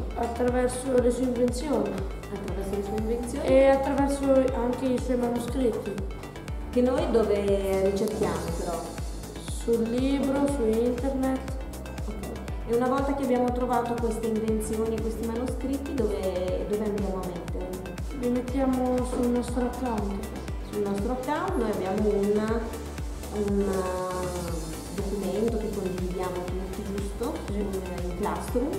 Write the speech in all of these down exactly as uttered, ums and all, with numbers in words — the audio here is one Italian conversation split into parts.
Attraverso le sue invenzioni. Attraverso le sue invenzioni. E attraverso anche i suoi manoscritti. Che noi dove ricerchiamo però? Sul libro, su internet. Okay. E una volta che abbiamo trovato queste invenzioni e questi manoscritti, dove, dove andiamo a metterli? Li mettiamo sul nostro account. Sul nostro account noi abbiamo un, un documento che condividiamo tutti, giusto? In Classroom.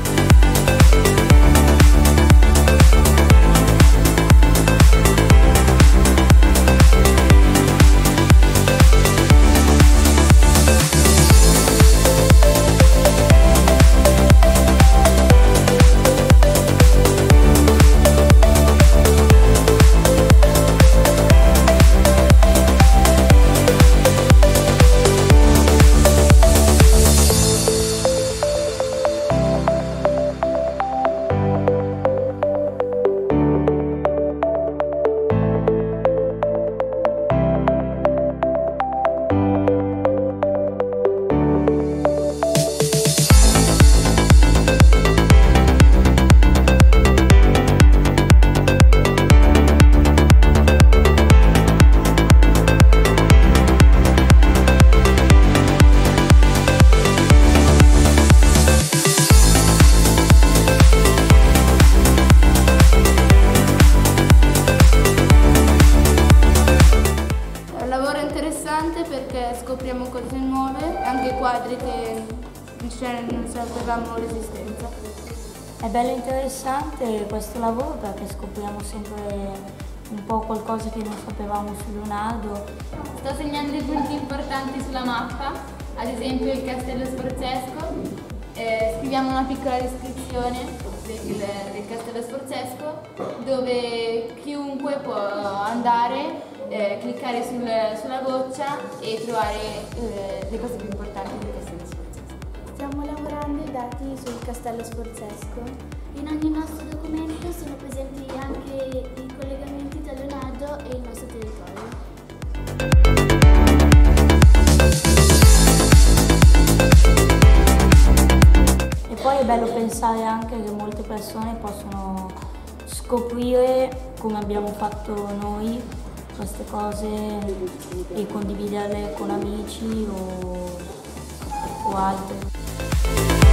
Perché scopriamo cose nuove, anche quadri che cioè, non sapevamo l'esistenza. È bello interessante questo lavoro perché scopriamo sempre un po' qualcosa che non sapevamo su Leonardo. Sto segnando i punti importanti sulla mappa, ad esempio il Castello Sforzesco. Eh, scriviamo una piccola descrizione del, del Castello Sforzesco dove chiunque può andare, eh, cliccare sul, sulla goccia e trovare eh, le cose più importanti del Castello Sforzesco. Stiamo lavorando i dati sul Castello Sforzesco. In ogni nostro documento sono presenti anche i collegamenti tra Leonardo e il nostro territorio. E poi è bello pensare anche che molte persone possono scoprire come abbiamo fatto noi queste cose e condividerle con amici o, o altri.